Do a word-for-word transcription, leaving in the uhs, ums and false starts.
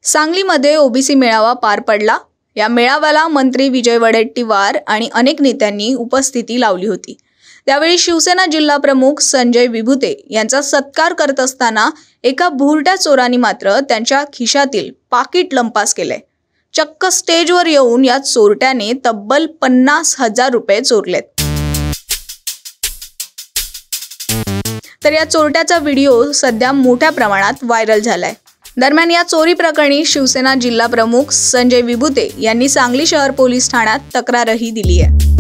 सांगलीमध्ये ओबीसी मेळावा पार पडला। या मेळाव्याला मंत्री विजय वडेट्टीवार आणि अनेक नेत्यांनी उपस्थिती लावली होती। त्यावेळी शिवसेना जिल्हा प्रमुख संजय विभुते यांचा सत्कार करत असताना एका भुरट्या चोरांनी मात्र त्यांच्या खिशातील पाकिट लंपास केले। चक्क स्टेजवर येऊन या चोरट्याने तब्बल पन्नास हजार रुपये चोरलेत। तर या चोरट्याचा व्हिडिओ सध्या मोठ्या प्रमाणात व्हायरल झालाय। दरम्यान या चोरी प्रकरणी शिवसेना जिल्हा प्रमुख संजय विभुते यांनी सांगली शहर पोलीस ठाण्यात तक्रारही दिली आहे।